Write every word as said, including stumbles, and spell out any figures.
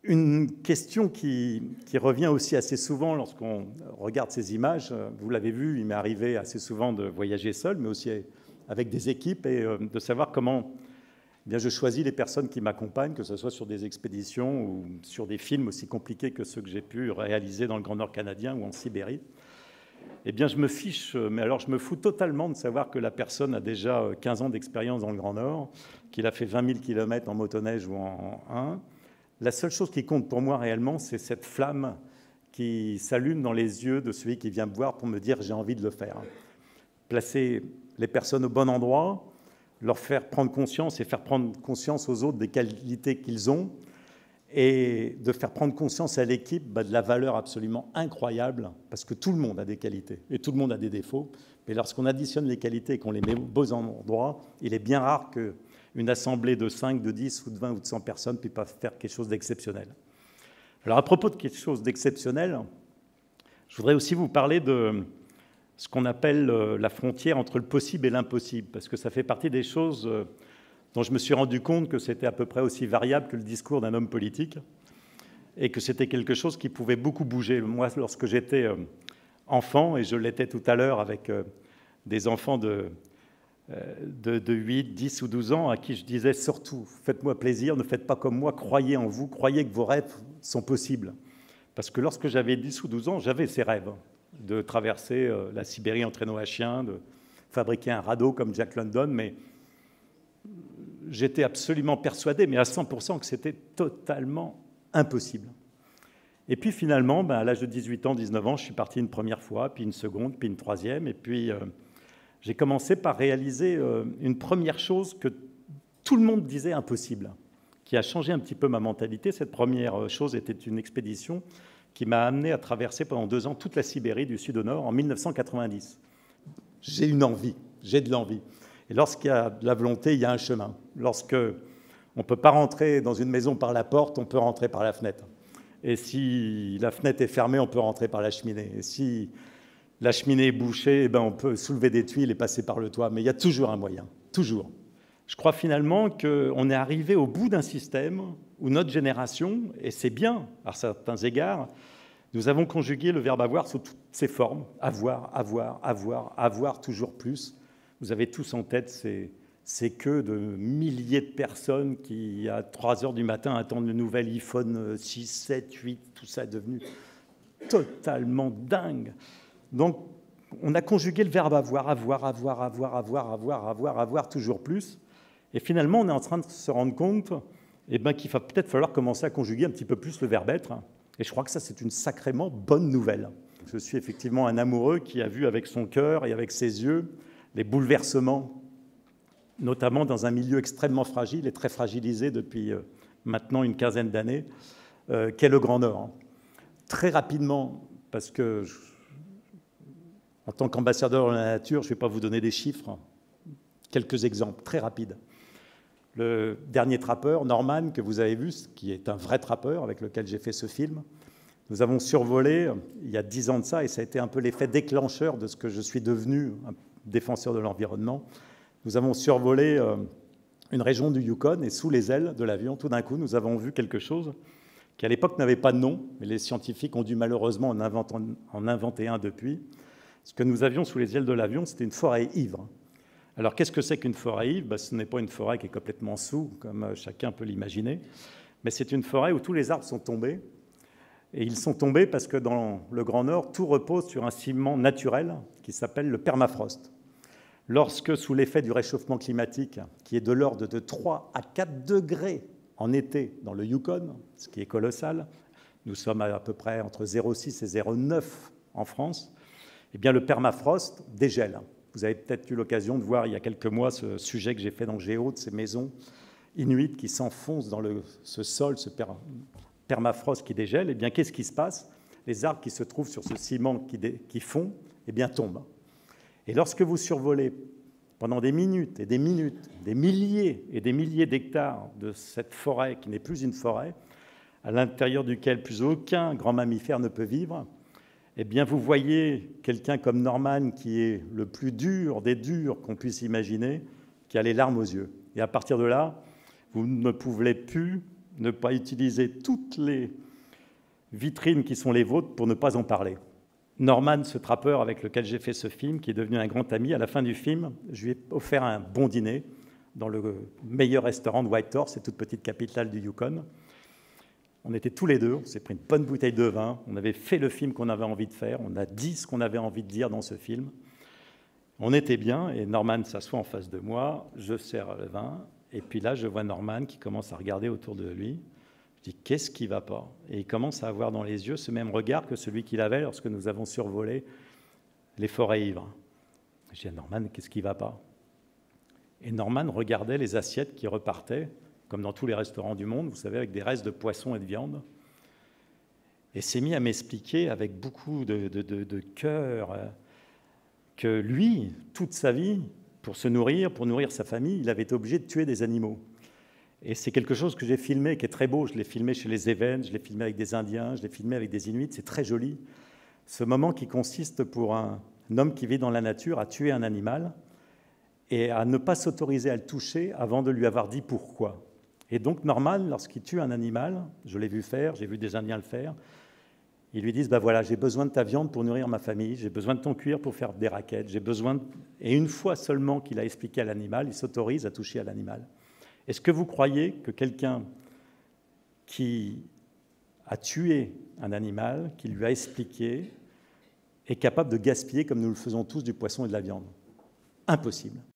Une question qui, qui revient aussi assez souvent lorsqu'on regarde ces images, vous l'avez vu, il m'est arrivé assez souvent de voyager seul, mais aussi avec des équipes, et de savoir comment eh bien, je choisis les personnes qui m'accompagnent, que ce soit sur des expéditions ou sur des films aussi compliqués que ceux que j'ai pu réaliser dans le Grand Nord canadien ou en Sibérie. Eh bien, je me fiche, mais alors je me fous totalement de savoir que la personne a déjà quinze ans d'expérience dans le Grand Nord, qu'il a fait vingt mille kilomètres en motoneige ou en un. La seule chose qui compte pour moi réellement, c'est cette flamme qui s'allume dans les yeux de celui qui vient me voir pour me dire « j'ai envie de le faire ». Placer les personnes au bon endroit, leur faire prendre conscience et faire prendre conscience aux autres des qualités qu'ils ont, et de faire prendre conscience à l'équipe bah, de la valeur absolument incroyable, parce que tout le monde a des qualités et tout le monde a des défauts, mais lorsqu'on additionne les qualités et qu'on les met au bon endroit, il est bien rare qu'une assemblée de cinq, de dix, ou de vingt ou de cent personnes ne puisse pas faire quelque chose d'exceptionnel. Alors à propos de quelque chose d'exceptionnel, je voudrais aussi vous parler de ce qu'on appelle la frontière entre le possible et l'impossible, parce que ça fait partie des choses dont je me suis rendu compte que c'était à peu près aussi variable que le discours d'un homme politique, et que c'était quelque chose qui pouvait beaucoup bouger. Moi, lorsque j'étais enfant, et je l'étais tout à l'heure avec des enfants de, de, de huit, dix ou douze ans, à qui je disais surtout, faites-moi plaisir, ne faites pas comme moi, croyez en vous, croyez que vos rêves sont possibles. Parce que lorsque j'avais dix ou douze ans, j'avais ces rêves de traverser la Sibérie en traîneau à chien, de fabriquer un radeau comme Jack London, mais j'étais absolument persuadé, mais à cent pour cent, que c'était totalement impossible. Et puis finalement, ben, à l'âge de dix-huit ans, dix-neuf ans, je suis parti une première fois, puis une seconde, puis une troisième, et puis euh, j'ai commencé par réaliser euh, une première chose que tout le monde disait impossible, qui a changé un petit peu ma mentalité. Cette première chose était une expédition qui m'a amené à traverser pendant deux ans toute la Sibérie du sud au nord en mille neuf cent quatre-vingt-dix. J'ai une envie, j'ai de l'envie. Et lorsqu'il y a de la volonté, il y a un chemin. Lorsqu'on ne peut pas rentrer dans une maison par la porte, on peut rentrer par la fenêtre. Et si la fenêtre est fermée, on peut rentrer par la cheminée. Et si la cheminée est bouchée, eh ben on peut soulever des tuiles et passer par le toit. Mais il y a toujours un moyen, toujours. Je crois finalement qu'on est arrivé au bout d'un système où notre génération, et c'est bien à certains égards, nous avons conjugué le verbe avoir sous toutes ses formes. Avoir, avoir, avoir, avoir toujours plus. Vous avez tous en tête ces, ces queues de milliers de personnes qui, à trois heures du matin, attendent le nouvel iPhone six, sept, huit. Tout ça est devenu totalement dingue. Donc, on a conjugué le verbe avoir, avoir, avoir, avoir, avoir, avoir, avoir, avoir, toujours plus. Et finalement, on est en train de se rendre compte eh ben, qu'il va peut-être falloir commencer à conjuguer un petit peu plus le verbe être. Et je crois que ça, c'est une sacrément bonne nouvelle. Je suis effectivement un amoureux qui a vu avec son cœur et avec ses yeux les bouleversements, notamment dans un milieu extrêmement fragile et très fragilisé depuis maintenant une quinzaine d'années, euh, qu'est le Grand Nord. Très rapidement, parce que je, en tant qu'ambassadeur de la nature, je ne vais pas vous donner des chiffres, quelques exemples très rapides. Le dernier trappeur, Norman, que vous avez vu, qui est un vrai trappeur avec lequel j'ai fait ce film, nous avons survolé il y a dix ans de ça, et ça a été un peu l'effet déclencheur de ce que je suis devenu, un défenseur de l'environnement. Nous avons survolé euh, une région du Yukon, et sous les ailes de l'avion, tout d'un coup, nous avons vu quelque chose qui, à l'époque, n'avait pas de nom, mais les scientifiques ont dû malheureusement en inventer, en inventer un depuis. Ce que nous avions sous les ailes de l'avion, c'était une forêt ivre. Alors, qu'est-ce que c'est qu'une forêt ivre? Ben, ce n'est pas une forêt qui est complètement sous, comme chacun peut l'imaginer, mais c'est une forêt où tous les arbres sont tombés. Et ils sont tombés parce que dans le Grand Nord, tout repose sur un ciment naturel qui s'appelle le permafrost. Lorsque, sous l'effet du réchauffement climatique, qui est de l'ordre de trois à quatre degrés en été dans le Yukon, ce qui est colossal, nous sommes à, à peu près entre zéro virgule six et zéro virgule neuf en France, eh bien le permafrost dégèle. Vous avez peut-être eu l'occasion de voir il y a quelques mois ce sujet que j'ai fait dans Géo, de ces maisons inuites qui s'enfoncent dans le, ce sol, ce per, permafrost qui dégèle. Eh bien, qu'est-ce qui se passe? Les arbres qui se trouvent sur ce ciment qui, dé, qui fond, eh bien, tombent. Et lorsque vous survolez pendant des minutes et des minutes, des milliers et des milliers d'hectares de cette forêt qui n'est plus une forêt, à l'intérieur duquel plus aucun grand mammifère ne peut vivre, eh bien, vous voyez quelqu'un comme Norman, qui est le plus dur des durs qu'on puisse imaginer, qui a les larmes aux yeux. Et à partir de là, vous ne pouvez plus ne pas utiliser toutes les vitrines qui sont les vôtres pour ne pas en parler. Norman, ce trappeur avec lequel j'ai fait ce film, qui est devenu un grand ami, à la fin du film, je lui ai offert un bon dîner dans le meilleur restaurant de Whitehorse, cette toute petite capitale du Yukon. On était tous les deux, on s'est pris une bonne bouteille de vin, on avait fait le film qu'on avait envie de faire, on a dit ce qu'on avait envie de dire dans ce film. On était bien, et Norman s'assoit en face de moi, je sers le vin, et puis là, je vois Norman qui commence à regarder autour de lui. Je dis, qu'est-ce qui ne va pas? Et il commence à avoir dans les yeux ce même regard que celui qu'il avait lorsque nous avons survolé les forêts ivres. Je dis à Norman, qu'est-ce qui ne va pas? Et Norman regardait les assiettes qui repartaient, comme dans tous les restaurants du monde, vous savez, avec des restes de poisson et de viande, et s'est mis à m'expliquer avec beaucoup de, de, de, de cœur que lui, toute sa vie, pour se nourrir, pour nourrir sa famille, il avait été obligé de tuer des animaux. Et c'est quelque chose que j'ai filmé, qui est très beau. Je l'ai filmé chez les Évènes, je l'ai filmé avec des Indiens, je l'ai filmé avec des Inuits. C'est très joli. Ce moment qui consiste pour un homme qui vit dans la nature à tuer un animal et à ne pas s'autoriser à le toucher avant de lui avoir dit pourquoi. Et donc, Norman, lorsqu'il tue un animal, je l'ai vu faire, j'ai vu des Indiens le faire, ils lui disent, ben voilà, j'ai besoin de ta viande pour nourrir ma famille, j'ai besoin de ton cuir pour faire des raquettes, j'ai besoin de... Et une fois seulement qu'il a expliqué à l'animal, il s'autorise à toucher à l'animal. Est-ce que vous croyez que quelqu'un qui a tué un animal, qui lui a expliqué, est capable de gaspiller, comme nous le faisons tous, du poisson et de la viande? Impossible.